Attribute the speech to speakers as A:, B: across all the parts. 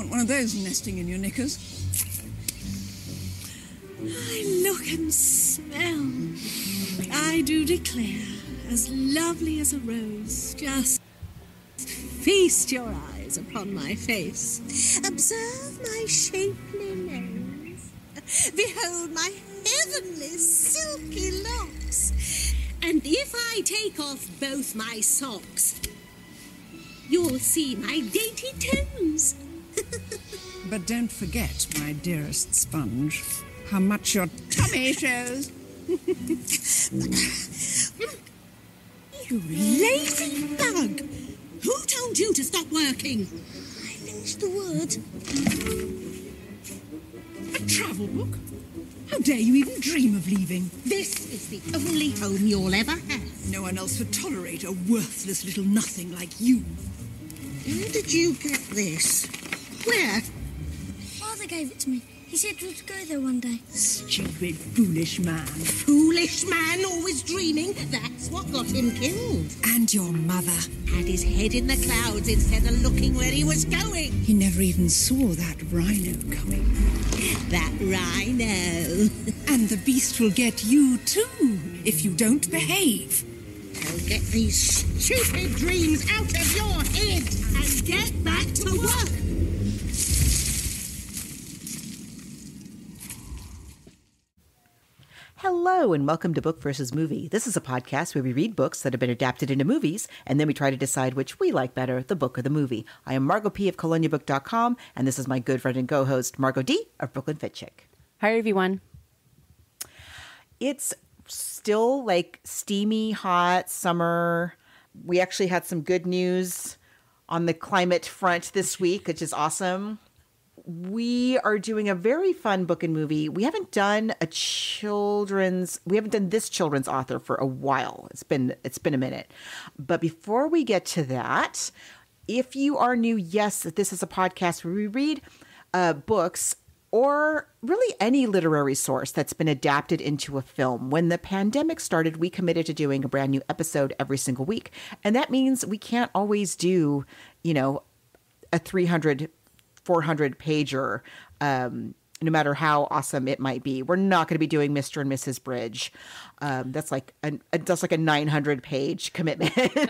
A: want one of those nesting in your knickers.
B: I look and smell. I do declare, as lovely as a rose. Just feast your eyes upon my face. Observe my shapely nose. Behold my heavenly silky locks. And if I take off both my socks, you'll see my dainty toes.
A: But don't forget, my dearest sponge, how much your tummy shows.
B: You lazy bug! Who told you to stop working? I finished the word.
A: A travel book? How dare you even dream of leaving?
B: This is the only home you'll ever have.
A: No one else would tolerate a worthless little nothing like you.
B: Where did you get this? Where?
C: Father gave it to me. He said we would go there one day.
A: Stupid, foolish man.
B: Foolish man, always dreaming. That's what got him killed.
A: And your mother.
B: Had his head in the clouds instead of looking where he was going.
A: He never even saw that rhino coming.
B: That rhino.
A: And the beast will get you too, if you don't behave.
B: So get these stupid dreams out of your head and get back to work.
D: Hello and welcome to Book versus Movie. This is a podcast where we read books that have been adapted into movies, and then we try to decide which we like better, the book or the movie. I am Margot P. of coloniabook.com, and this is my good friend and co-host, Margot D. of Brooklyn Fit Chick.
E: Hi, everyone.
D: It's still like steamy, hot summer. We actually had some good news on the climate front this week, which is awesome. We are doing a very fun book and movie. We haven't done this children's author for a while. It's been a minute. But before we get to that, if you are new, yes, this is a podcast where we read books or really any literary source that's been adapted into a film. When the pandemic started, we committed to doing a brand new episode every single week. And that means we can't always do, a 300 400-pager, no matter how awesome it might be. We're not going to be doing Mr. and Mrs. Bridge. That's like a 900-page commitment.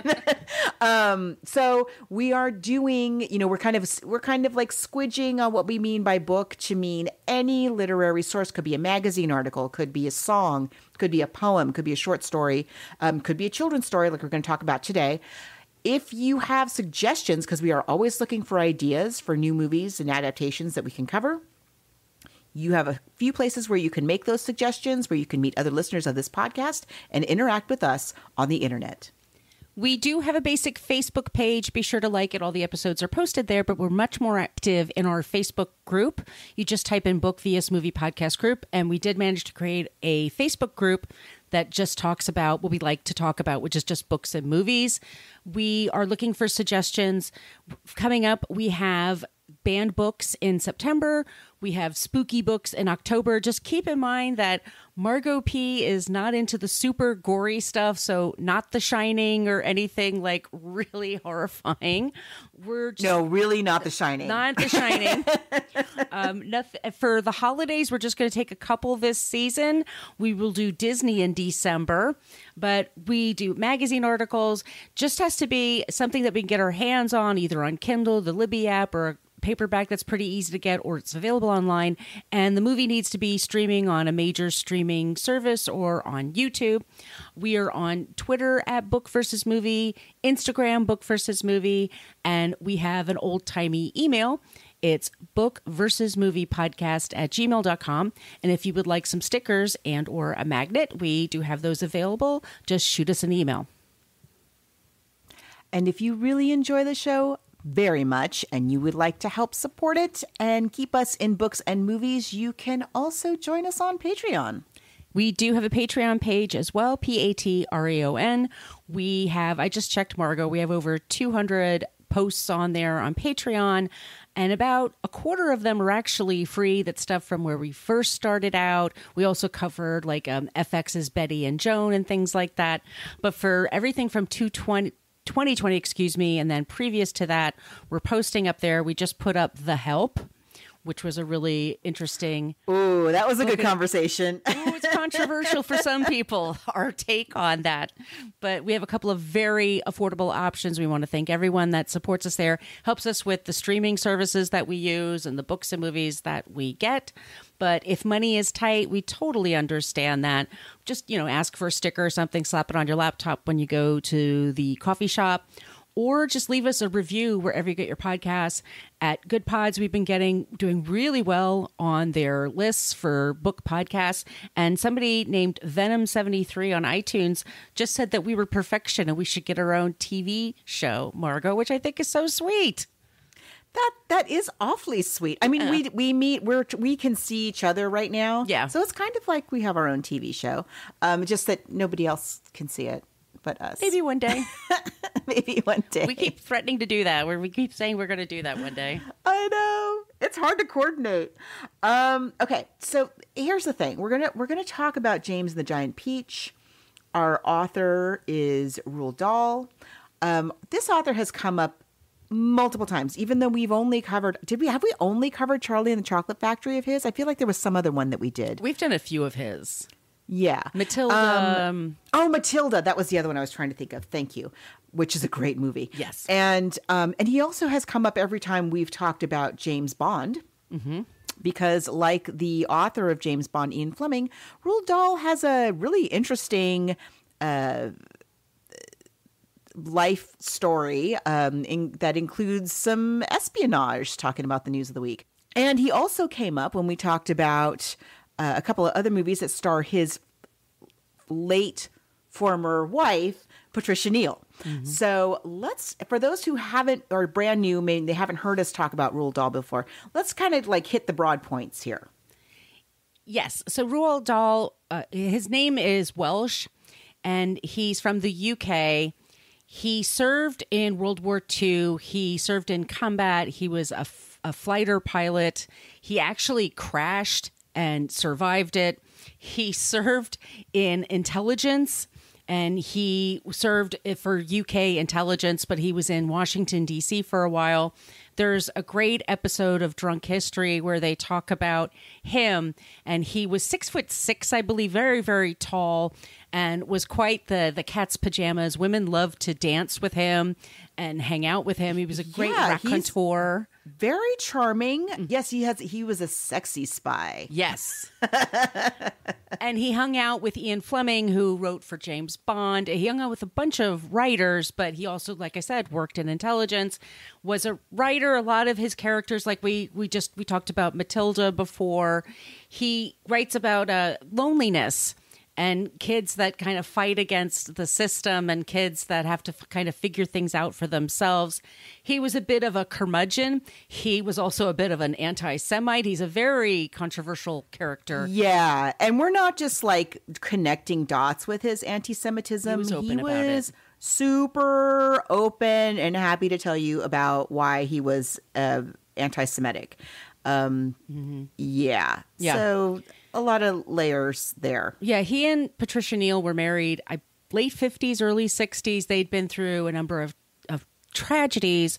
D: So we are doing, we're kind of like squidging on what we mean by book to mean any literary source. Could be a magazine article, could be a song, could be a poem, could be a short story, could be a children's story like we're going to talk about today. If you have suggestions, because we are always looking for ideas for new movies and adaptations that we can cover, you have a few places where you can make those suggestions, where you can meet other listeners of this podcast and interact with us on the internet.
E: We do have a basic Facebook page. Be sure to like it. All the episodes are posted there, but we're much more active in our Facebook group. You just type in Book vs. Movie Podcast Group, and we did manage to create a Facebook group that just talks about what we like to talk about, which is just books and movies. We are looking for suggestions. Coming up, we have banned books in September. We have spooky books in October. Just keep in mind that Margot P. is not into the super gory stuff, so not The Shining or anything like really horrifying.
D: No, really not The Shining.
E: Not The Shining. For the holidays, we're just going to take a couple this season. We will do Disney in December, but we do magazine articles. Just has to be something that we can get our hands on, either on Kindle, the Libby app, or a paperback that's pretty easy to get, or it's available online. And the movie needs to be streaming on a major streaming service or on YouTube. We are on Twitter at Book vs. Movie, Instagram Book vs. Movie, and we have an old-timey email. It's bookversusmoviepodcast@gmail.com. And if you would like some stickers and or a magnet, we do have those available. Just shoot us an email.
D: And if you really enjoy the show very much and you would like to help support it and keep us in books and movies, you can also join us on Patreon.
E: We do have a Patreon page as well, Patreon. We have, I just checked, Margot, we have over 200 posts on there on Patreon, and about a quarter of them are actually free. That's stuff from where we first started out. We also covered like FX's Betty and Joan and things like that. But for everything from $2.20 2020, excuse me. And then previous to that, we're posting up there. We just put up The Help, which was a really interesting.
D: Ooh, that was a good conversation.
E: Ooh, it's controversial for some people, our take on that. But we have a couple of very affordable options. We want to thank everyone that supports us there, helps us with the streaming services that we use and the books and movies that we get. But if money is tight, we totally understand that. Just, ask for a sticker or something, slap it on your laptop when you go to the coffee shop. Or just leave us a review wherever you get your podcasts. At Good Pods, we've been doing really well on their lists for book podcasts. And somebody named Venom73 on iTunes just said that we were perfection and we should get our own TV show, Margot, which I think is so sweet.
D: That is awfully sweet. I mean, we meet, we can see each other right now.
E: Yeah.
D: So it's kind of like we have our own TV show, just that nobody else can see it but us.
E: Maybe one day.
D: Maybe one day.
E: We keep threatening to do that, where we keep saying we're going to do that one day.
D: I know. It's hard to coordinate. Okay, so here's the thing. We're gonna talk about James and the Giant Peach. Our author is Roald Dahl. This author has come up multiple times, even though we've only covered. Have we only covered Charlie and the Chocolate Factory of his? I feel like there was some other one that we did.
E: We've done a few of his.
D: Yeah.
E: Matilda.
D: Matilda. That was the other one I was trying to think of. Thank you. Which is a great movie.
E: Yes.
D: And he also has come up every time we've talked about James Bond. Mm-hmm. Because like the author of James Bond, Ian Fleming, Roald Dahl has a really interesting life story that includes some espionage, talking about the news of the week. And he also came up when we talked about a couple of other movies that star his late former wife, Patricia Neal. Mm-hmm. So for those who haven't, or brand new, maybe they haven't heard us talk about Roald Dahl before, let's kind of like hit the broad points here.
E: Yes. So Roald Dahl, his name is Welsh, and he's from the UK. He served in World War II. He served in combat. He was a fighter pilot. He actually crashed and survived it. He served in intelligence, and he served for UK intelligence, but he was in Washington, D.C. for a while. There's a great episode of Drunk History where they talk about him, and he was 6'6", I believe, very, very tall, and was quite the cat's pajamas. Women loved to dance with him and hang out with him. He was a great raconteur.
D: Very charming. Yes, he was a sexy spy.
E: Yes. And he hung out with Ian Fleming, who wrote for James Bond. He hung out with a bunch of writers, but he also, like I said, worked in intelligence, was a writer. A lot of his characters, like we talked about Matilda before, he writes about loneliness and kids that kind of fight against the system and kids that have to kind of figure things out for themselves. He was a bit of a curmudgeon. He was also a bit of an anti-Semite. He's a very controversial character.
D: Yeah. And we're not just like connecting dots with his anti-Semitism.
E: He was open about it.
D: Super open and happy to tell you about why he was anti-Semitic. Yeah. So a lot of layers there.
E: Yeah, he and Patricia Neal were married late 50s, early 60s. They'd been through a number of tragedies.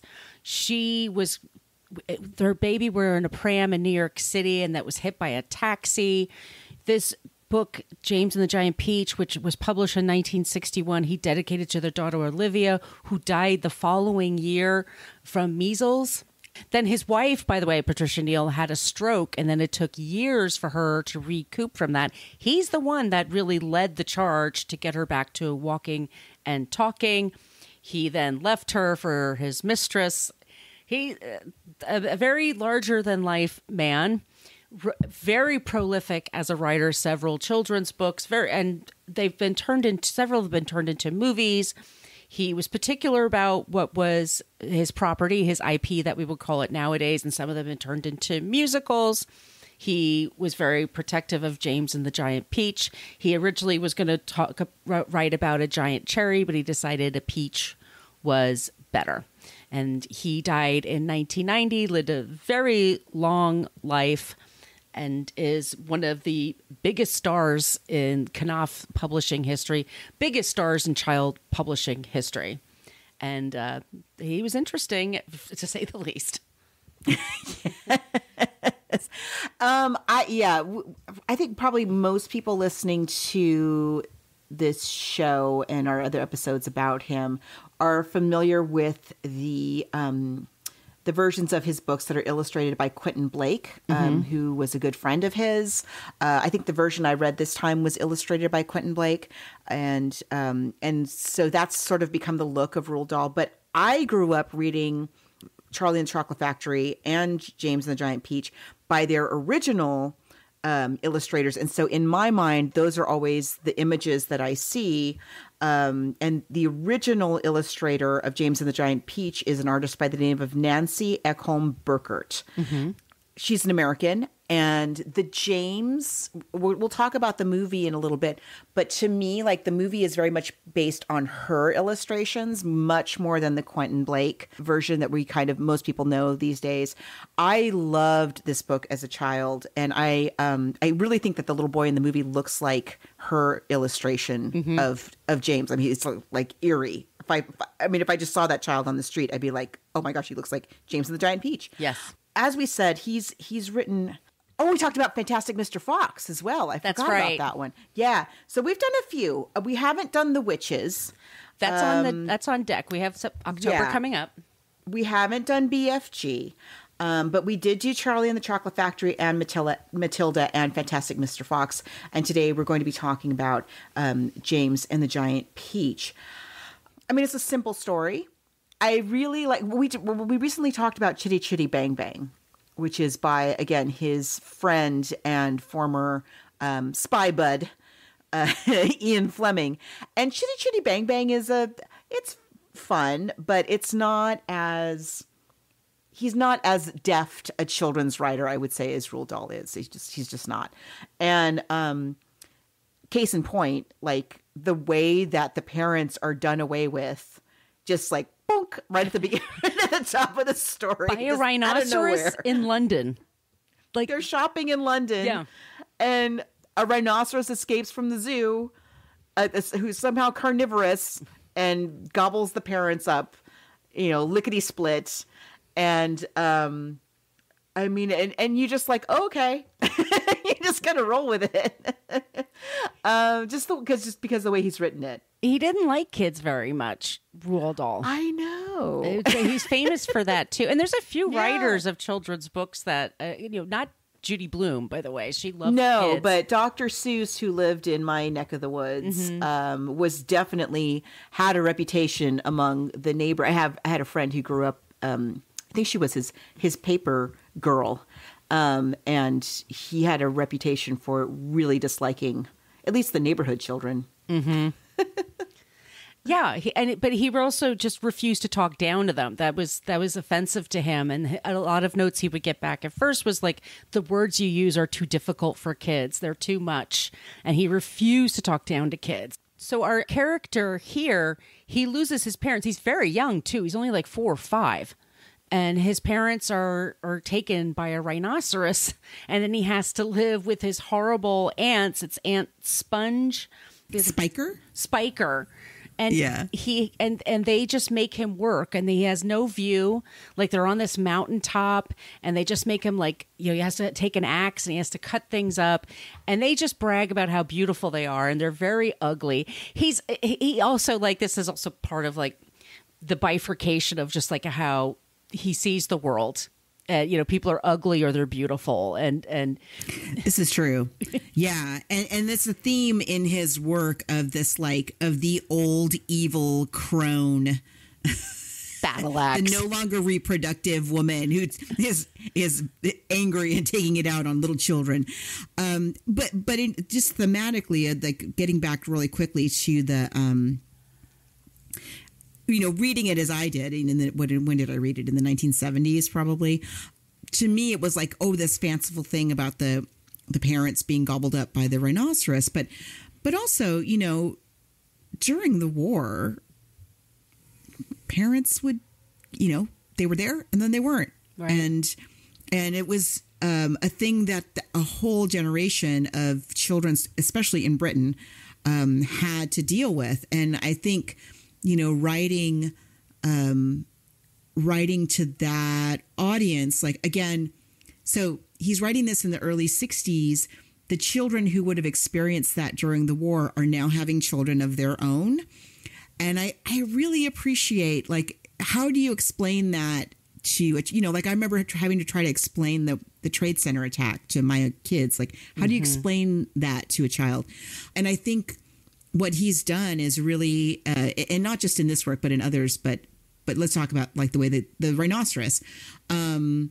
E: Their baby were in a pram in New York City, and that was hit by a taxi. This book, James and the Giant Peach, which was published in 1961, he dedicated to their daughter Olivia, who died the following year from measles. Then his wife, by the way, Patricia Neal, had a stroke, and then it took years for her to recoup from that. He's the one that really led the charge to get her back to walking and talking. He then left her for his mistress. He, a very larger-than-life man, very prolific as a writer, several children's books, and several have been turned into movies. He was particular about what was his property, his IP that we would call it nowadays, and some of them have been turned into musicals. He was very protective of James and the Giant Peach. He originally was going to write about a giant cherry, but he decided a peach was better. And he died in 1990, lived a very long life, and is one of the biggest stars in Knopf publishing history, biggest stars in child publishing history. And he was interesting, to say the least.
D: I think probably most people listening to this show and our other episodes about him are familiar with the versions of his books that are illustrated by Quentin Blake, who was a good friend of his. I think the version I read this time was illustrated by Quentin Blake, and so that's sort of become the look of Roald Dahl. But I grew up reading Charlie and the Chocolate Factory and James and the Giant Peach by their original illustrators. And so in my mind, those are always the images that I see. And the original illustrator of James and the Giant Peach is an artist by the name of Nancy Ekholm Burkert. She's an American. And the James, we'll talk about the movie in a little bit, but to me, like, the movie is very much based on her illustrations, much more than the Quentin Blake version that we kind of, most people know these days. I loved this book as a child, and I really think that the little boy in the movie looks like her illustration of James. I mean, it's like eerie. If I just saw that child on the street, I'd be like, oh my gosh, he looks like James and the Giant Peach.
E: Yes.
D: As we said, he's written. Oh, we talked about Fantastic Mr. Fox as well. I forgot about that one. Yeah. So we've done a few. We haven't done The Witches.
E: That's on deck. We have October coming up.
D: We haven't done BFG. But we did do Charlie and the Chocolate Factory and Matilda and Fantastic Mr. Fox. And today we're going to be talking about James and the Giant Peach. I mean, it's a simple story. I really like. We recently talked about Chitty Chitty Bang Bang, which is by, again, his friend and former spy bud, Ian Fleming. And Chitty Chitty Bang Bang it's fun, but he's not as deft a children's writer, I would say, as Roald Dahl is. He's just not. And case in point, like, the way that the parents are done away with, just like, bonk, right at the beginning, at the top of the story.
E: By a rhinoceros in London. Like,
D: they're shopping in London. Yeah. And a rhinoceros escapes from the zoo, who's somehow carnivorous and gobbles the parents up, lickety split. And, I mean, and you just like, oh, okay, you just gotta roll with it. just because the way he's written it.
E: He didn't like kids very much, Roald Dahl.
D: I know.
E: He's famous for that too. And there's a few writers of children's books that, not Judy Blume, by the way. She loved kids.
D: But Dr. Seuss, who lived in my neck of the woods, was definitely had a reputation among the neighbor. I had a friend who grew up. I think she was his paper girl, and he had a reputation for really disliking at least the neighborhood children.
E: Yeah, but he also just refused to talk down to them. That was offensive to him. And a lot of notes he would get back at first was like, the words you use are too difficult for kids. They're too much. And he refused to talk down to kids. So our character here, he loses his parents. He's very young too. He's only like 4 or 5. And his parents are taken by a rhinoceros. And then he has to live with his horrible aunts. It's Aunt Sponge. Spiker. And and they just make him work, and he has no view. Like, they're on this mountaintop, and they just make him, like, he has to take an axe and he has to cut things up, and they just brag about how beautiful they are, and they're very ugly. He also, like, this is also part of, like, the bifurcation of just like how he sees the world. People are ugly or they're beautiful, and
F: this is true. Yeah. And that's a theme in his work of this, like, of the old evil crone
E: battle axe,
F: the no longer reproductive woman who is angry and taking it out on little children. But just thematically, like, getting back really quickly to the, reading it as I did, and when did I read it? In the 1970s, probably. To me, it was like, oh, this fanciful thing about the parents being gobbled up by the rhinoceros. But also, during the war, parents would, they were there and then they weren't. Right. And it was a thing that a whole generation of children, especially in Britain, had to deal with. And I think, writing writing to that audience. Like, again, so he's writing this in the early 60s. The children who would have experienced that during the war are now having children of their own. And I really appreciate, like, how do you explain that to, you know, like I remember having to try to explain the Trade Center attack to my kids. Like, how do you explain that to a child? And I think what he's done is really, and not just in this work, but in others, but let's talk about like the way that the rhinoceros, that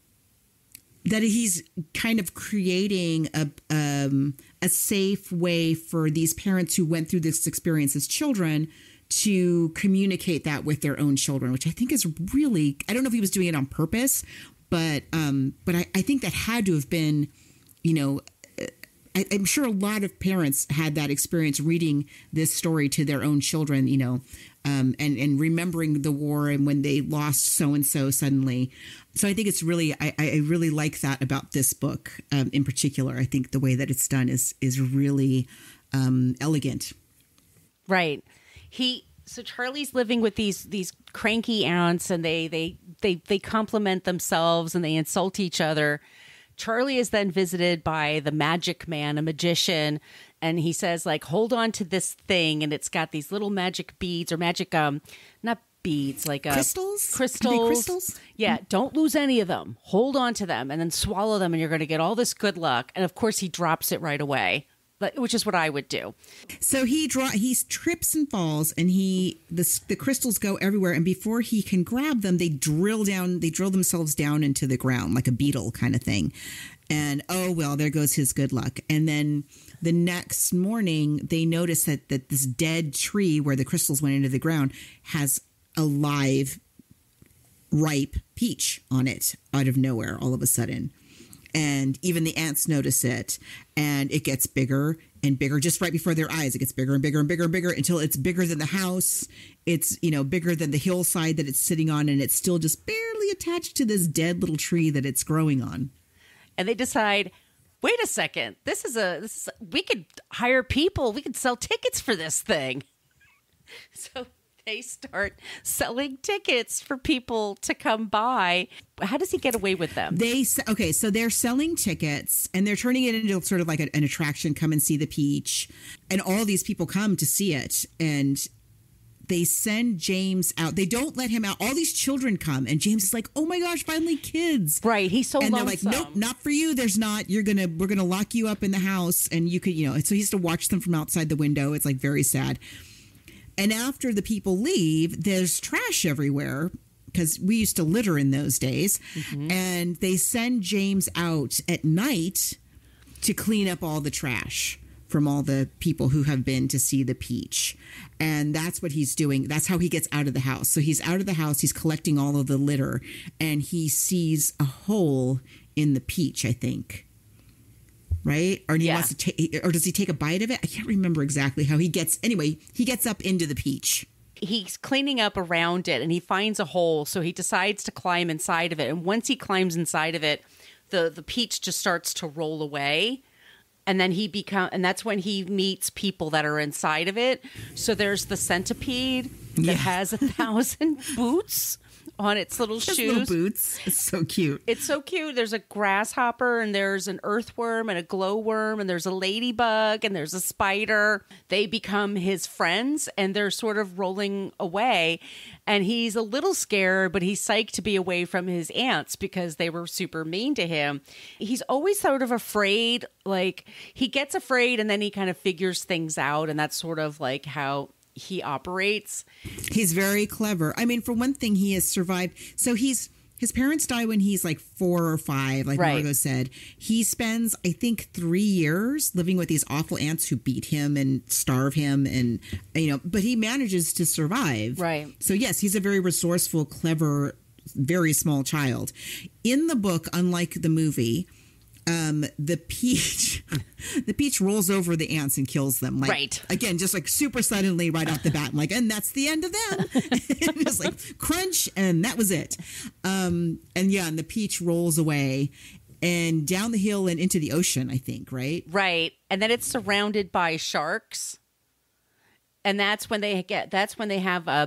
F: he's kind of creating a safe way for these parents who went through this experience as children to communicate that with their own children, which I think is really, I don't know if he was doing it on purpose, but I think that had to have been, you know, I'm sure a lot of parents had that experience reading this story to their own children, you know, and remembering the war and when they lost so-and-so suddenly. So I think it's really, I really like that about this book in particular. I think the way that it's done is really elegant.
E: Right. So Charlie's living with these cranky aunts, and they compliment themselves and they insult each other. Charlie is then visited by the magic man, a magician, and he says, like, hold on to this thing, and it's got these little magic beads or magic, not beads, like
F: crystals?
E: Crystals.
F: Are they crystals?
E: Yeah, don't lose any of them. Hold on to them and then swallow them, and you're going to get all this good luck. And of course, he drops it right away, which is what I would do.
F: So he trips and falls, and the crystals go everywhere. And before he can grab them, they drill themselves down into the ground like a beetle kind of thing. And oh, well, there goes his good luck. And then the next morning, they notice that this dead tree where the crystals went into the ground has a live, ripe peach on it out of nowhere all of a sudden. And even the ants notice it, and it gets bigger and bigger just right before their eyes. It gets bigger and bigger and bigger and bigger until it's bigger than the house. It's, you know, bigger than the hillside that it's sitting on, and it's still just barely attached to this dead little tree that it's growing on.
E: And they decide, wait a second, we could hire people. We could sell tickets for this thing. So they start selling tickets for people to come by. How does he get away with them?
F: So they're selling tickets, and they're turning it into sort of like an attraction. Come and see the peach. And all these people come to see it. And they send James out. They don't let him out. All these children come, and James is like, oh my gosh, finally kids.
E: Right. He's so lonesome.
F: And they're like, nope, not for you. There's not. We're going to lock you up in the house, and you could, you know, so he has to watch them from outside the window. It's like very sad. And after the people leave, there's trash everywhere because we used to litter in those days. Mm-hmm. And they send James out at night to clean up all the trash from all the people who have been to see the peach. And that's what he's doing. That's how he gets out of the house. So he's out of the house. He's collecting all of the litter, and he sees a hole in the peach, I think. Right? Or he wants to or does he take a bite of it? I can't remember exactly how he gets. Anyway, he gets up into the peach.
E: He's cleaning up around it, and he finds a hole. So he decides to climb inside of it. And once he climbs inside of it, the peach just starts to roll away. And then and that's when he meets people that are inside of it. So there's the centipede that has 1,000 boots on its little shoes.
F: Little boots. It's so cute.
E: It's so cute. There's a grasshopper, and there's an earthworm, and a glowworm, and there's a ladybug, and there's a spider. They become his friends, and they're sort of rolling away. And he's a little scared, but he's psyched to be away from his aunts because they were super mean to him. He's always sort of afraid. Like, he gets afraid, and then he kind of figures things out, and that's sort of like how he operates.
F: He's very clever. I mean, for one thing, he has survived. So his parents die when he's like 4 or 5, like
E: right.
F: Margos said. He spends, I think, 3 years living with these awful aunts who beat him and starve him, and you know, but he manages to survive.
E: Right.
F: So yes, he's a very resourceful, clever, very small child. In the book, unlike the movie, the peach rolls over the ants and kills them. Like,
E: right.
F: Again, just like super suddenly right off the bat. I'm like, and that's the end of them. Just like crunch, and that was it. And the peach rolls away and down the hill and into the ocean, I think, right?
E: Right. And then it's surrounded by sharks. And that's when they have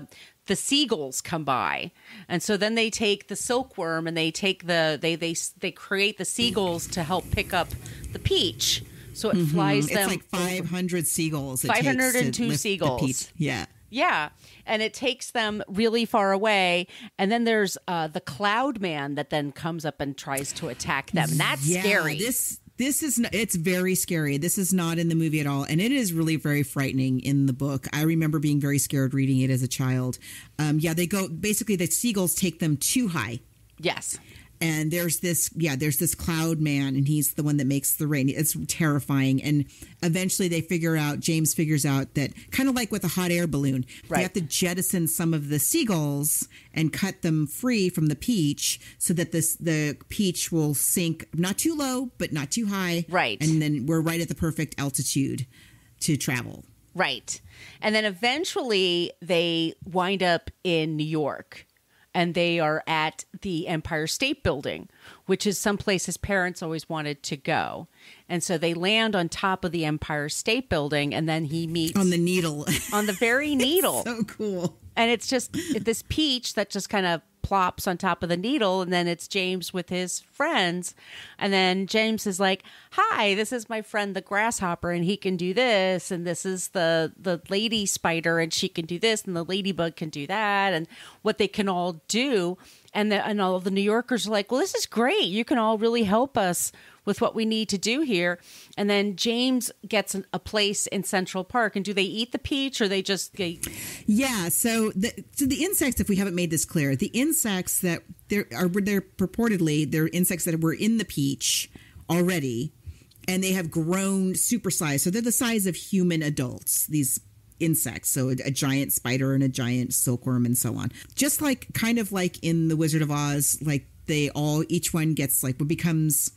E: the seagulls come by. And so then they take the silkworm and they take they create the seagulls to help pick up the peach. So it flies them.
F: It's like 500 seagulls.
E: 502 seagulls.
F: Yeah.
E: Yeah. And it takes them really far away. And then there's the cloud man that then comes up and tries to attack them. And that's scary.
F: This is it's very scary. This is not in the movie at all, and it is really very frightening in the book. I remember being very scared reading it as a child. They go basically the seagulls take them too high.
E: Yes.
F: And there's this cloud man, and he's the one that makes the rain. It's terrifying. And eventually James figures out that, kind of like with a hot air balloon, they have to jettison some of the seagulls and cut them free from the peach so that the peach will sink not too low, but not too high.
E: Right.
F: And then we're right at the perfect altitude to travel.
E: Right. And then eventually they wind up in New York. And they are at the Empire State Building, which is someplace his parents always wanted to go. And so they land on top of the Empire State Building, and then he meets...
F: On the needle.
E: On the very needle.
F: So cool.
E: And it's just this peach that just kind of plops on top of the needle, and then it's James with his friends. And then James is like, hi, this is my friend the grasshopper, and he can do this, and this is the lady spider, and she can do this, and the ladybug can do that, and what they can all do. And all of the New Yorkers are like, well, this is great. You can all really help us with what we need to do here. And then James gets a place in Central Park. And do they eat the peach, or they just...
F: Yeah, so the insects, if we haven't made this clear, the insects that they're purportedly, they're insects that were in the peach already, and they have grown supersized. So they're the size of human adults, these insects. So a giant spider and a giant silkworm and so on. Just like, kind of like in The Wizard of Oz, like each one gets like, what becomes...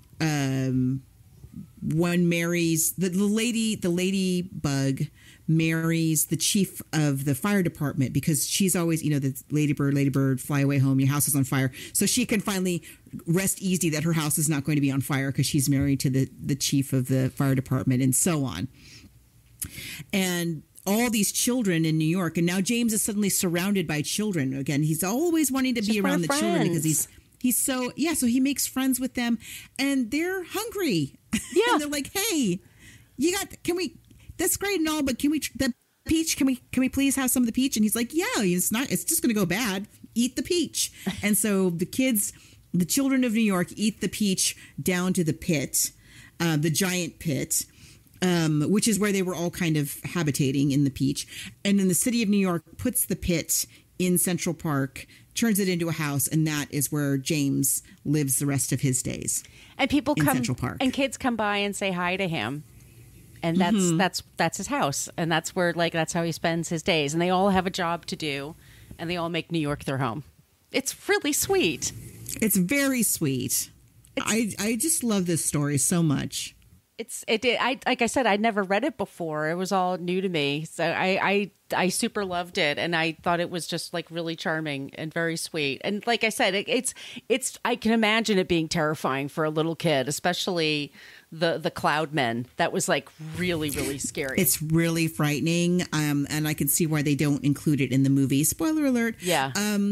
F: one marries the ladybug marries the chief of the fire department, because she's always, the ladybird, fly away home, your house is on fire. So she can finally rest easy that her house is not going to be on fire because she's married to the chief of the fire department, and so on. And all these children in New York, and now James is suddenly surrounded by children again. He's always wanting to be around the children because he's so he makes friends with them, and they're hungry. Yeah. And they're like, hey, that's great and all, but can we please have some of the peach? And he's like, yeah, it's just going to go bad. Eat the peach. And so the children of New York eat the peach down to the pit, the giant pit, which is where they were all kind of habitating in the peach. And then the city of New York puts the pit in Central Park, turns it into a house, and that is where James lives the rest of his days.
E: And people
F: in
E: come,
F: Central Park.
E: And kids come by and say hi to him, and that's his house, and that's where that's how he spends his days. And they all have a job to do, and they all make New York their home. It's really sweet.
F: It's very sweet. I just love this story so much.
E: Like I said, I'd never read it before. It was all new to me. So I super loved it. And I thought it was just really charming and very sweet. And like I said, I can imagine it being terrifying for a little kid, especially the cloud men. That was really, really scary.
F: It's really frightening. And I can see why they don't include it in the movie. Spoiler alert.
E: Yeah.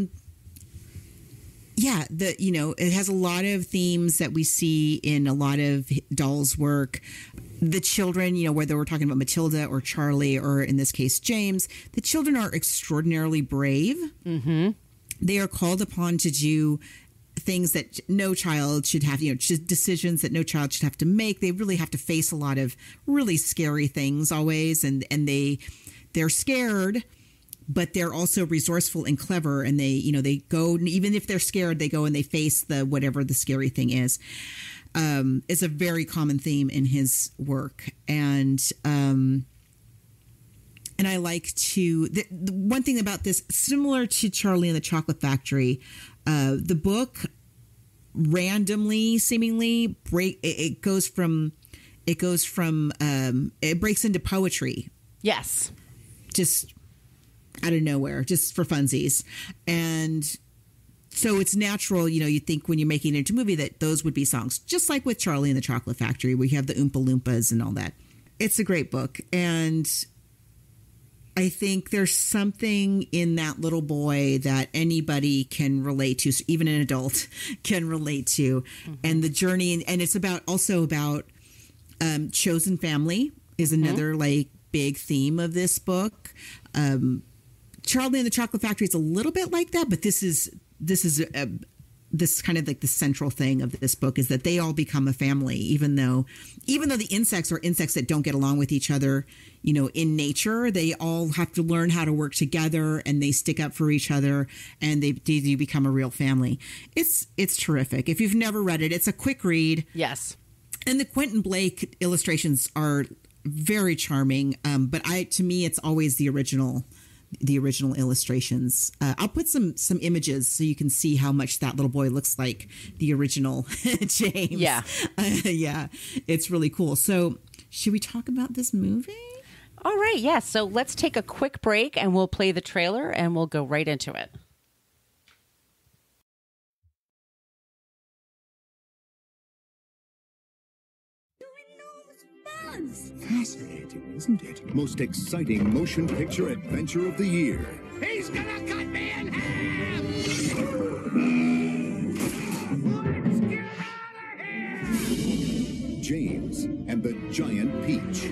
F: Yeah, it has a lot of themes that we see in a lot of Dahl's work. The children, whether we're talking about Matilda or Charlie, or in this case, James, the children are extraordinarily brave. Mm-hmm. They are called upon to do things that no child should have, decisions that no child should have to make. They really have to face a lot of really scary things always, and they're scared, but they're also resourceful and clever, and they go, even if they're scared, they go and they face whatever the scary thing is. It's a very common theme in his work, and I like to. The one thing about this, similar to Charlie and the Chocolate Factory, the book randomly, seemingly it breaks into poetry.
E: Yes,
F: just out of nowhere, just for funsies. And so it's natural, you think when you're making it into a movie that those would be songs, just like with Charlie and the Chocolate Factory, we have the Oompa Loompas and all that. It's a great book. And I think there's something in that little boy that anybody can relate to, so even an adult can relate to. And the journey, and it's also about chosen family is another like big theme of this book. Charlie and the Chocolate Factory is a little bit like that, but this is this kind of like the central thing of this book is that they all become a family, even though the insects are insects that don't get along with each other, you know, in nature. They all have to learn how to work together, and they stick up for each other, and they become a real family. It's terrific. If you've never read it, it's a quick read.
E: Yes. And
F: the Quentin Blake illustrations are very charming. But to me, it's always the original illustrations. I'll put some images so you can see how much that little boy looks like the original James.
E: Yeah.
F: Yeah, it's really cool. So should we talk about this movie?
E: All right. Yes. So let's take a quick break and we'll play the trailer and we'll go right into it.
G: Fascinating, isn't it? Most exciting motion picture adventure of the year.
H: He's gonna cut me in half! Let's get out of here!
G: James and the Giant Peach.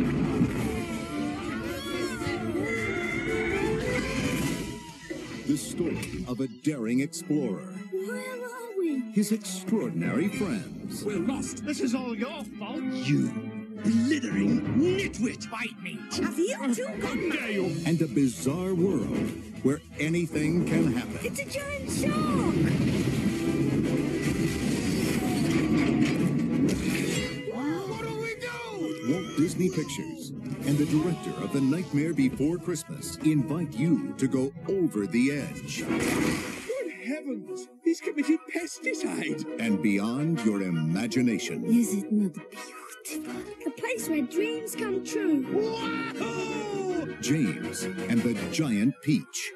G: The story of a daring explorer.
C: Where are we?
G: His extraordinary friends.
H: We're lost. This is all your fault. You blithering nitwit. Bite me.
C: Have you two got
H: How dare you?
G: And a bizarre world where anything can happen.
C: It's a giant shark!
H: What do we do?
G: Walt Disney Pictures and the director of The Nightmare Before Christmas invite you to go over the edge
H: Good heavens! He's committed pesticide.
G: and beyond your imagination.
C: Is it not beautiful? A place where dreams come true.
H: Wahoo!
G: James and the Giant Peach.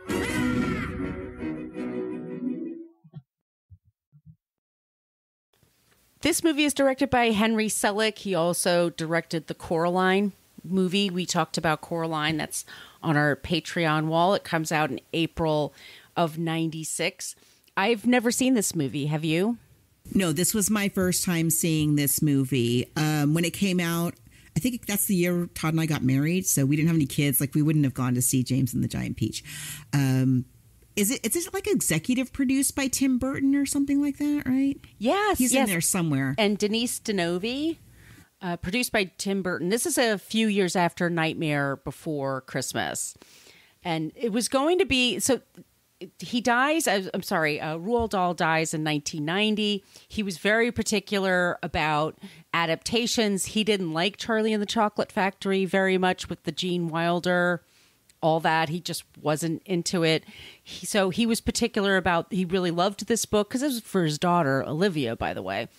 E: This movie is directed by Henry Sellick. He also directed the Coraline movie. We talked about Coraline. That's on our Patreon wall. It comes out in April of 96. I've never seen this movie. Have you?
F: No, this was my first time seeing this movie. When it came out, I think that's the year Todd and I got married, so we didn't have any kids. Like, we wouldn't have gone to see James and the Giant Peach. Is it like executive produced by Tim Burton or something like that, right?
E: Yes.
F: He's in there somewhere.
E: And Denise Denovi, produced by Tim Burton. This is a few years after Nightmare Before Christmas. And it was going to be... So he dies... I'm sorry. Roald Dahl dies in 1990. He was very particular about adaptations. He didn't like Charlie and the Chocolate Factory very much with the Gene Wilder... all that. He just wasn't into it. So he was particular about, he really loved this book because it was for his daughter, Olivia, by the way.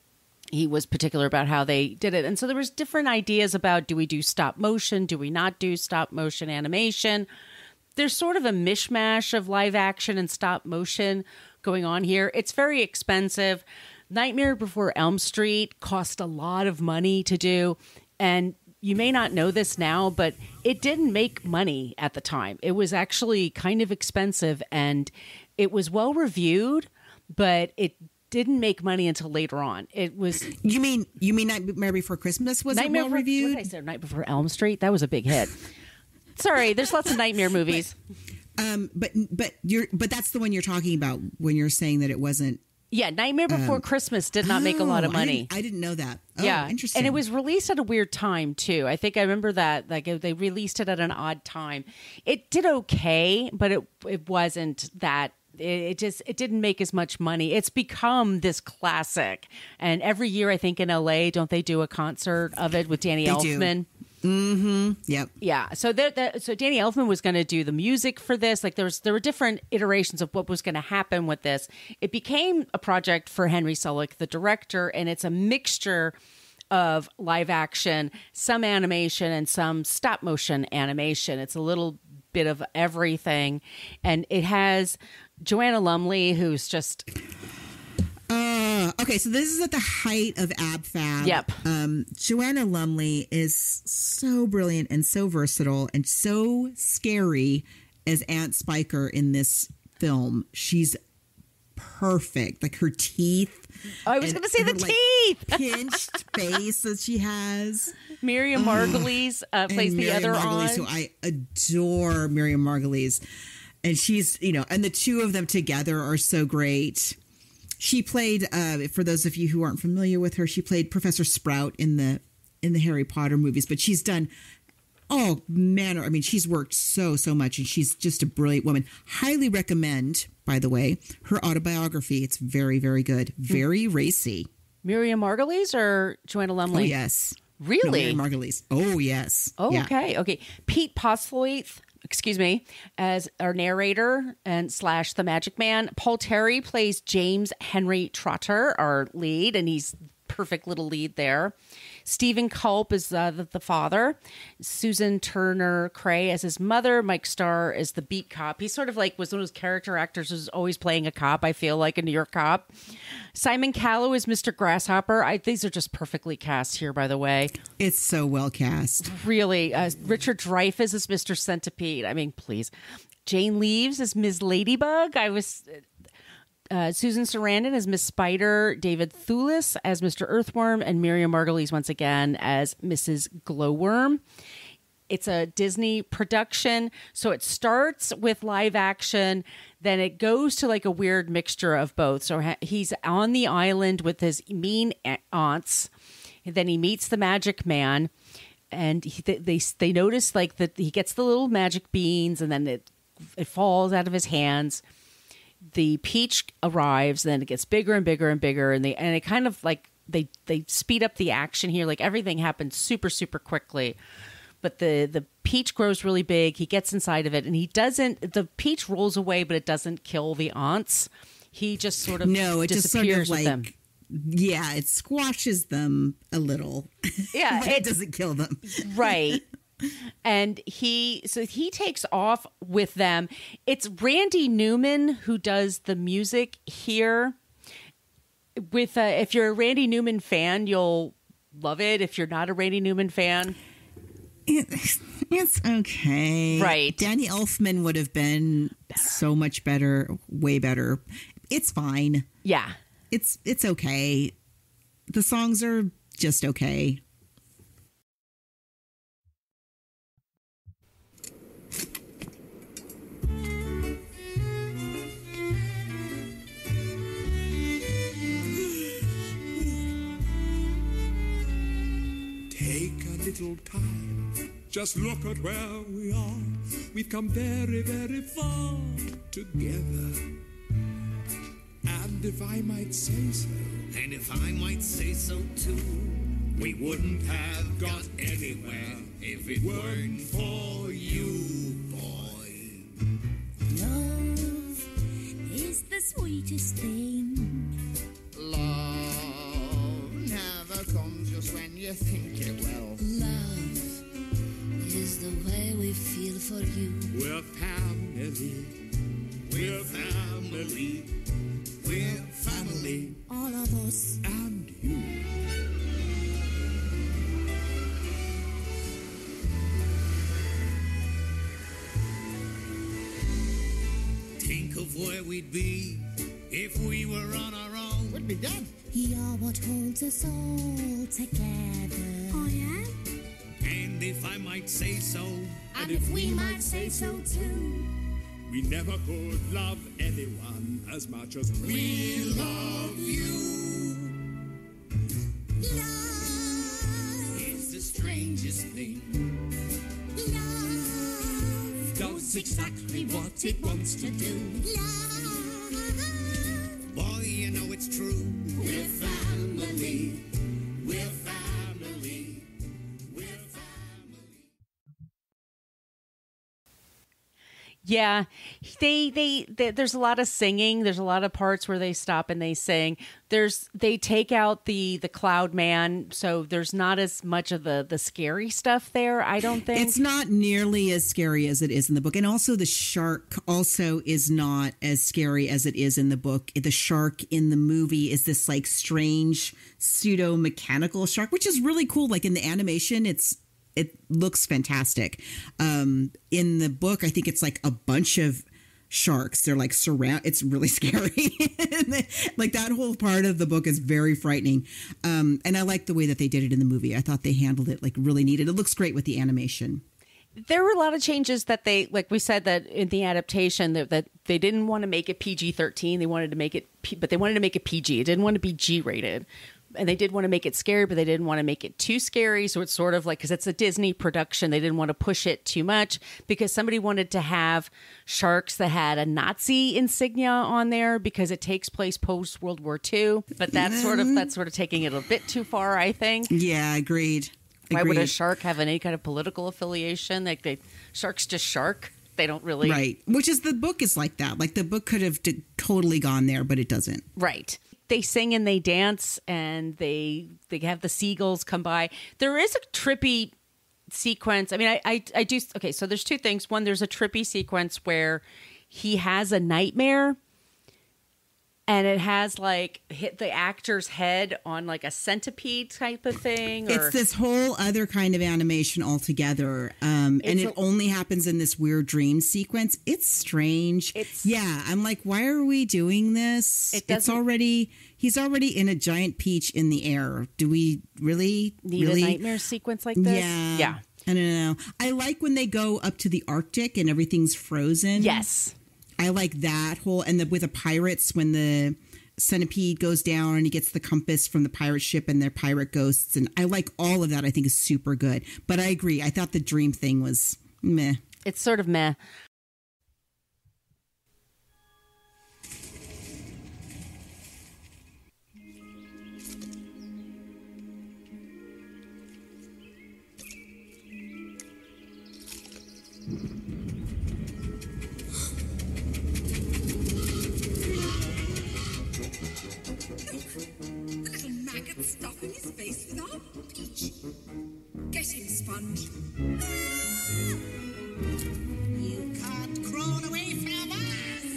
E: He was particular about how they did it. And so there was different ideas about, do we do stop motion? Do we not do stop motion animation? There's sort of a mishmash of live action and stop motion going on here. It's very expensive. Nightmare Before Elm Street cost a lot of money to do. And you may not know this now, but it didn't make money at the time. It was actually kind of expensive, and it was well reviewed, but it didn't make money until later on. It was.
F: You mean Nightmare Before Christmas was
E: Nightmare
F: well reviewed?
E: What did I say? Night Before Elm Street. That was a big hit. Sorry, there's lots of nightmare movies.
F: But that's the one you're talking about when you're saying that it wasn't.
E: Yeah, Nightmare Before Christmas did not make a lot of money.
F: I didn't know that. Oh,
E: yeah,
F: interesting.
E: And it was released at a weird time too. I think I remember that. Like they released it at an odd time. It did okay, but it wasn't that. It didn't make as much money. It's become this classic, and every year I think in LA, don't they do a concert of it with Danny Elfman?
F: Mm-hmm. Yep.
E: Yeah. So so Danny Elfman was going to do the music for this. Like there were different iterations of what was going to happen with this. It became a project for Henry Sellick, the director, and it's a mixture of live action, some animation, and some stop motion animation. It's a little bit of everything, and it has Joanna Lumley, who's just
F: Okay, so this is at the height of Ab Fab.
E: Yep.
F: Joanna Lumley is so brilliant and so versatile and so scary as Aunt Spiker in this film. She's perfect. Like her teeth.
E: Oh, I was going to say the teeth.
F: Pinched face that she has.
E: Miriam Margolyes plays the other
F: Margolyes, who I adore Miriam Margolyes. And she's, and the two of them together are so great. She played, for those of you who aren't familiar with her, she played Professor Sprout in the Harry Potter movies. But she's done all manner. I mean, she's worked so much, and she's just a brilliant woman. Highly recommend, by the way, her autobiography. It's very, very good. Very racy.
E: Miriam Margolyes or Joanna Lumley?
F: Oh, yes.
E: Really?
F: No, Miriam Margolyes. Oh, yes.
E: Oh,
F: yeah.
E: Okay. Pete Postlethwaite, as our narrator and / the Magic Man. Paul Terry plays James Henry Trotter, our lead, and he's perfect little lead there. Stephen Culp is the father. Susan Turner Cray as his mother. Mike Starr is the beat cop. He sort of was one of those character actors who's always playing a cop, I feel like, a New York cop. Simon Callow is Mr. Grasshopper. These are just perfectly cast here, by the way.
F: It's so well cast.
E: Really. Richard Dreyfuss is Mr. Centipede. I mean, please. Jane Leaves is Ms. Ladybug. Susan Sarandon as Miss Spider, David Thewlis as Mr. Earthworm, and Miriam Margolyes once again as Mrs. Glowworm. It's a Disney production, so it starts with live action, then it goes to a weird mixture of both. So he's on the island with his mean aunts, and then he meets the magic man, and they notice that he gets the little magic beans, and then it falls out of his hands. The peach arrives, then it gets bigger and bigger and bigger, and it kind of they speed up the action here. Everything happens super, super quickly. But the peach grows really big. He gets inside of it, and the peach rolls away, but it doesn't kill the aunts. He just sort of disappears with them.
F: Yeah, it squashes them a little.
E: Yeah,
F: but it doesn't kill them.
E: Right. And he takes off with them. It's Randy Newman who does the music here. If you're a Randy Newman fan, you'll love it. If you're not a Randy Newman fan,
F: it's okay.
E: Right.
F: Danny Elfman would have been so much better, way better. It's fine.
E: Yeah.
F: It's okay. The songs are just okay.
I: Take a little time, just look at where we are. We've come very, very far together. And if I might say so,
H: And if I might say so too,
I: we wouldn't have got anywhere if it weren't for you, boy.
C: Love is the sweetest thing.
J: Love never comes just when you think it will.
C: Love is the way we feel for you.
I: We're family. We're family. We're family.
C: All of us.
I: And you.
H: think of where we'd be if we were on our own.
J: We'd be dead.
C: You're what holds us all together. Oh, yeah?
H: And if I might say so,
C: And if we might say so too.
I: We never could love anyone as much as we love you.
C: Love
H: it's the strangest thing.
C: Love
H: Does exactly what it wants to do.
C: Love.
H: Boy, you know it's true.
C: We're family.
H: We're family. We're family.
E: Yeah, there's a lot of singing. There's a lot of parts where they stop and they sing. They take out the cloud man, so there's not as much of the scary stuff there, I don't think.
F: It's not nearly as scary as it is in the book. And also the shark also is not as scary as it is in the book. The shark in the movie is this like strange pseudo mechanical shark, which is really cool. Like in the animation, it looks fantastic. In the book, I think it's like a bunch of sharks. They're like it's really scary. Like that whole part of the book is very frightening. And I like the way that they did it in the movie. I thought they handled it like really neat. It looks great with the animation.
E: There were a lot of changes that they, like we said, that in the adaptation that they didn't want to make it PG-13. They wanted to make it, but they wanted to make it PG. It didn't want to be G-rated. And they did want to make it scary, but they didn't want to make it too scary. So it's sort of like, because it's a Disney production, they didn't want to push it too much because somebody wanted to have sharks that had a Nazi insignia on there because it takes place post World War II. But that's sort of taking it a bit too far, I think.
F: Yeah, agreed.
E: Why would a shark have any kind of political affiliation? Like sharks just shark. They don't really.
F: Right. Which is the book is like that. Like the book could have totally gone there, but it doesn't.
E: Right. They sing and they dance and they have the seagulls come by. There is a trippy sequence. I mean, I do. Okay, so there's two things. One, there's a trippy sequence where he has a nightmare and it has like hit the actor's head on like a centipede type of thing.
F: It's this whole other kind of animation altogether. And it only happens in this weird dream sequence. It's strange. I'm like, why are we doing this? He's already in a giant peach in the air. Do we really
E: need a nightmare sequence like this?
F: Yeah. I don't know. I like when they go up to the Arctic and everything's frozen.
E: Yes.
F: I like that whole, and with the pirates, when the centipede goes down and he gets the compass from the pirate ship and their pirate ghosts. And I like all of that. I think is super good. But I agree. I thought the dream thing was meh.
E: It's sort of meh.
A: Stuffing his face with our peach. Get him, Sponge.
J: You can't crawl away from us!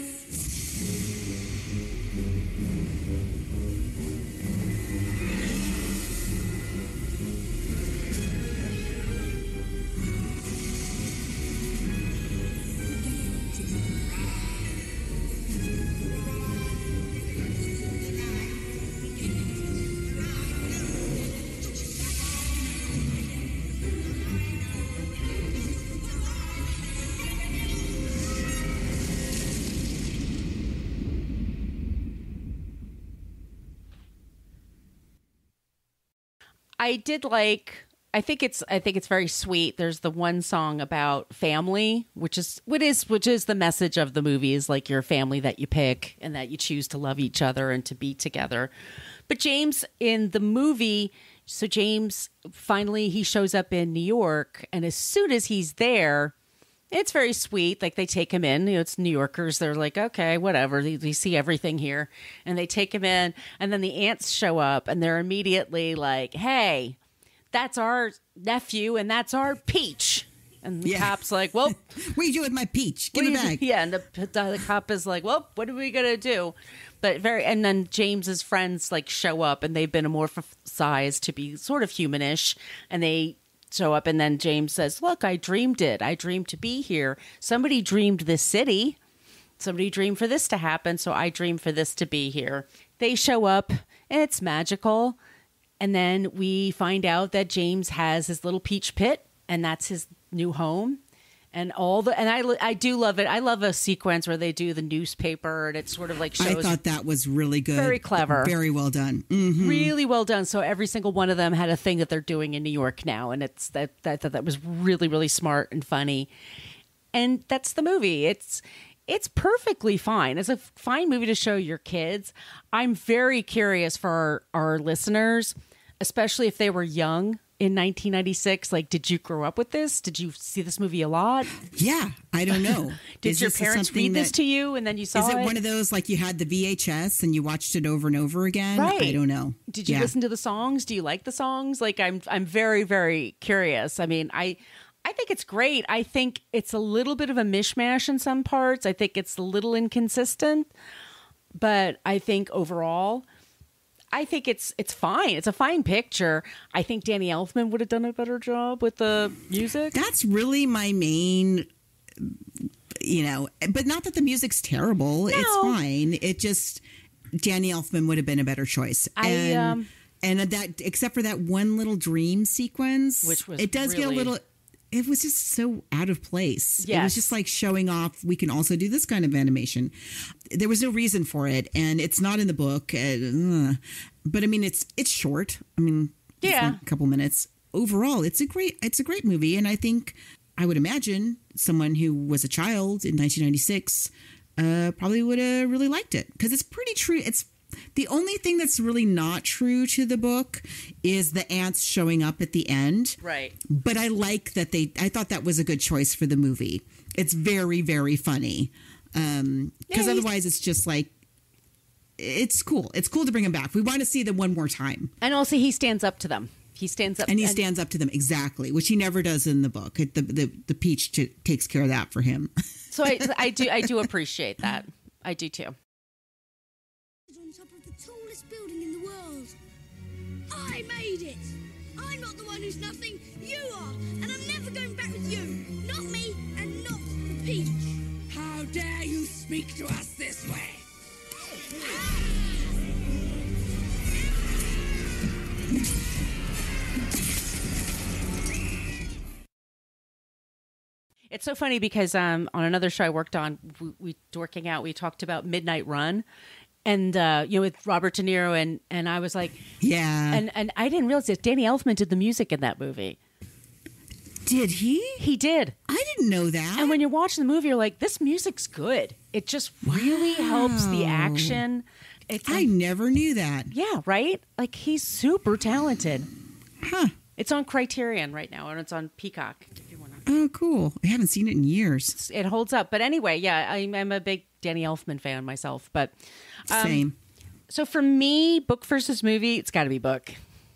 E: I think it's very sweet. There's the one song about family, which is the message of the movie, is like your family that you pick and that you choose to love each other and to be together. But James in the movie, so James finally he shows up in New York, and as soon as he's there, it's very sweet. Like they take him in, it's New Yorkers. They're like, okay, whatever. They see everything here, and they take him in. And then the aunts show up, and they're immediately like, "Hey, that's our nephew, and that's our peach." And the cop's like, "Well,
F: what do you do with my peach? Give it back."
E: Yeah, and the cop is like, "Well, what are we gonna do?" But and then James's friends like show up, and they've been amorphized to be sort of humanish, and they show up, and then James says, "Look, I dreamed it. I dreamed to be here. Somebody dreamed this city. Somebody dreamed for this to happen, so I dreamed for this to be here." They show up, and it's magical. And then we find out that James has his little peach pit, and that's his new home. And I do love it. I love a sequence where they do the newspaper, and it sort of like shows.
F: I thought that was really good.
E: Very clever.
F: Very well done. Mm-hmm.
E: Really well done. So every single one of them had a thing that they're doing in New York now. And I thought that was really, really smart and funny. And that's the movie. It's perfectly fine. It's a fine movie to show your kids. I'm very curious for our listeners. especially if they were young in 1996. Like, did you grow up with this? Did you see this movie a lot?
F: Yeah, I don't know.
E: Did your parents read this to you and then you saw it?
F: Is it one of those like you had the VHS and you watched it over and over again?
E: Right.
F: I don't know.
E: Did you listen to the songs? Do you like the songs? Like, I'm very, very curious. I mean, I think it's great. I think it's a little bit of a mishmash in some parts. I think it's a little inconsistent, but I think overall, I think it's fine. It's a fine picture. I think Danny Elfman would have done a better job with the music.
F: That's really my main, but not that the music's terrible. No. It's fine. It just, Danny Elfman would have been a better choice. And that, except for that one little dream sequence,
E: which was
F: it does get a little, it was just so out of place.
E: Yes.
F: It was just like showing off, we can also do this kind of animation. There was no reason for it, and it's not in the book. But I mean, it's short. I mean, it's like a couple minutes. Overall, it's a great movie, and I think I would imagine someone who was a child in 1996 probably would have really liked it because it's pretty true. It's the only thing that's really not true to the book is the ants showing up at the end.
E: Right.
F: But I like that I thought that was a good choice for the movie. It's very, very funny. Because otherwise it's just like, it's cool. It's cool to bring him back. We want to see them one more time.
E: And also he stands up to them. He stands up.
F: And he stands up to them. Exactly. Which he never does in the book. The peach takes care of that for him.
E: So I do appreciate that. I do too.
C: On top of the tallest building in the world. I made it. I'm not the one who's nothing. You are. And I'm never going back with you. Not me and not the peach.
H: How dare you speak to us this way?
E: It's so funny because on another show I worked on, we working out, we talked about Midnight Run. And, with Robert De Niro and I was like,
F: yeah.
E: And I didn't realize that Danny Elfman did the music in that movie.
F: Did he?
E: He did.
F: I didn't know that.
E: And when you're watching the movie, you're like, this music's good. It just really helps the action.
F: I never knew that.
E: Yeah, right? Like, he's super talented.
F: Huh.
E: It's on Criterion right now, and it's on Peacock. If you want to.
F: Oh, cool. I haven't seen it in years.
E: It holds up. But anyway, yeah, I'm a big Danny Elfman fan myself. But
F: same.
E: So for me, book versus movie, it's got to be book.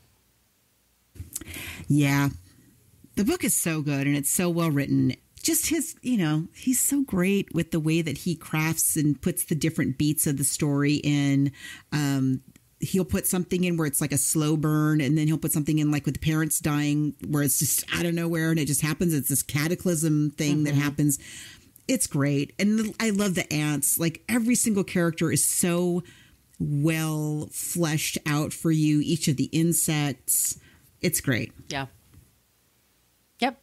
F: Yeah. The book is so good, and it's so well written. Just his, he's so great with the way that he crafts and puts the different beats of the story in. He'll put something in where it's like a slow burn, and then he'll put something in like with the parents dying where it's just out of nowhere and it just happens. It's this cataclysm thing that happens. It's great. And I love the ants. Like every single character is so well fleshed out for you. Each of the insects. It's great.
E: Yeah. Yep.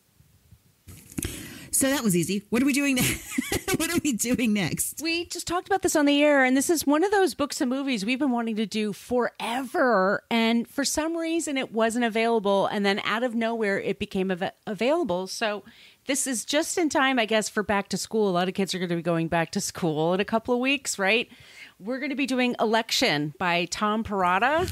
F: So that was easy. What are we doing next? What are we doing next?
E: We just talked about this on the air, and this is one of those books and movies we've been wanting to do forever. And for some reason, it wasn't available. And then out of nowhere, it became available. So this is just in time, I guess, for back to school. A lot of kids are going to be going back to school in a couple of weeks, right? We're going to be doing Election by Tom Perrotta.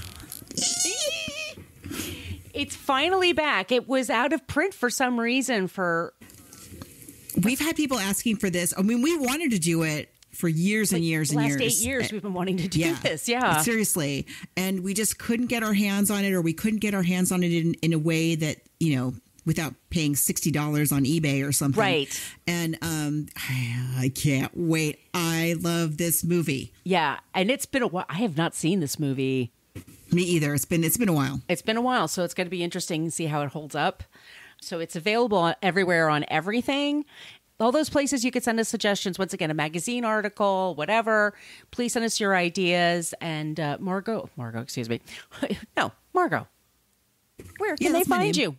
E: It's finally back. It was out of print for some reason
F: We've had people asking for this. I mean, we wanted to do it for years and years and years.
E: Last 8 years we've been wanting to do this. Yeah.
F: Seriously. And we just couldn't get our hands on it, or we couldn't get our hands on it in a way that, without paying $60 on eBay or something.
E: Right.
F: And I can't wait. I love this movie.
E: Yeah. And it's been a while. I have not seen this movie.
F: Me either. It's been a while.
E: It's been a while. So it's going to be interesting to see how it holds up. So it's available everywhere on everything. All those places you could send us suggestions. Once again, a magazine article, whatever. Please send us your ideas. And Margot, excuse me. No, Margot. Where can they find you?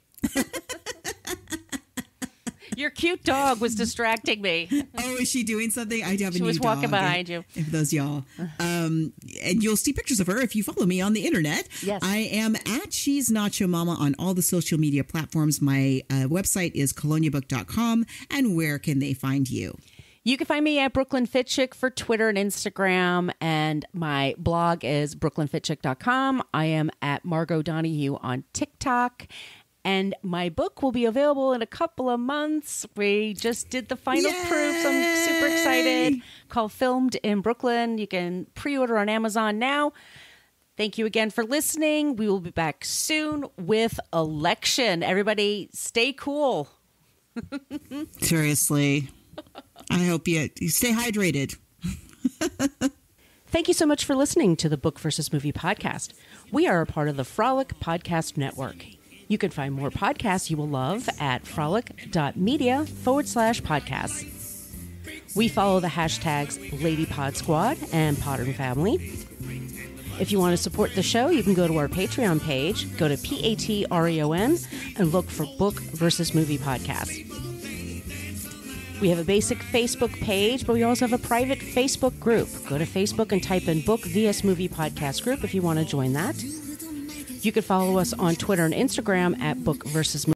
E: Your cute dog was distracting me.
F: Oh, is she doing something? I do have a new dog.
E: She was walking behind you.
F: If those y'all. And you'll see pictures of her if you follow me on the internet.
E: Yes.
F: I am at She's Nacho Mama on all the social media platforms. My website is coloniabook.com. And where can they find you?
E: You can find me at Brooklyn Fitchick for Twitter and Instagram, and my blog is brooklynfitchick.com. I am at Margot Donahue on TikTok, and my book will be available in a couple of months. We just did the final proofs. I'm super excited. Called Filmed in Brooklyn. You can pre-order on Amazon now. Thank you again for listening. We will be back soon with Election. Everybody stay cool.
F: Seriously. I hope you stay hydrated.
E: Thank you so much for listening to the Book versus Movie podcast. We are a part of the Frolic Podcast Network. You can find more podcasts you will love at frolic.media/podcasts. We follow the hashtags LadyPodSquad and Podern Family. If you want to support the show, you can go to our Patreon page, go to Patreon, and look for Book versus Movie Podcast. We have a basic Facebook page, but we also have a private Facebook group. Go to Facebook and type in Book vs. Movie Podcast Group if you want to join that. You can follow us on Twitter and Instagram at Book vs. Movie.